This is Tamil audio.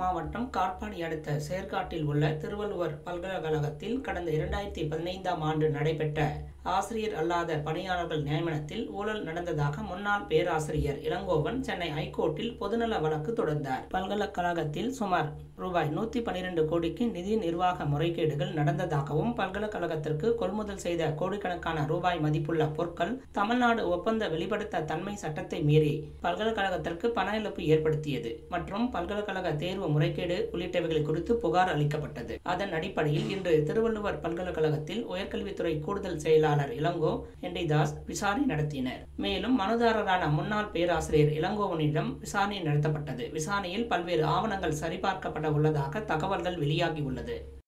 மாவட்டம் காட்பாடி அடுத்த சேர்க்காட்டில் உள்ள திருவள்ளுவர் பல்கலைக்கழகத்தில் கடந்த 2015ஆம் ஆண்டு நடைபெற்ற ஆசிரியர் அல்லாத பணியாளர்கள் நியமனத்தில் ஊழல் நடந்ததாக முன்னாள் பேராசிரியர் இளங்கோவன் சென்னை ஐகோர்ட்டில் பொதுநல வழக்கு தொடர்ந்தார். பல்கலைக்கழகத்தில் சுமார் ரூபாய் 112 கோடிக்கு நிதி நிர்வாக முறைகேடுகள் நடந்ததாகவும், பல்கலைக்கழகத்திற்கு கொள்முதல் செய்த கோடிக்கணக்கான ரூபாய் மதிப்புள்ள பொருட்கள் தமிழ்நாடு ஒப்பந்த வெளிப்படுத்த தன்மை சட்டத்தை மீறி பல்கலைக்கழகத்திற்கு பண இழப்பு ஏற்படுத்தியது மற்றும் பல்கலைக்கழக தேர்வு முறைகேடு உள்ளிட்டவைகள் குறித்து புகார் அளிக்கப்பட்டது. அதன் அடிப்படையில் இன்று திருவள்ளுவர் பல்கலைக்கழகத்தில் உயர்கல்வித்துறை கூடுதல் செயலாளர் இளங்கோ தாஸ் விசாரணை நடத்தினர். மேலும் மனுதாரரான முன்னாள் பேராசிரியர் இளங்கோவனிடம் விசாரணை நடத்தப்பட்டது. விசாரணையில் பல்வேறு ஆவணங்கள் சரிபார்க்கப்பட உள்ளதாக தகவல்கள் வெளியாகியுள்ளது.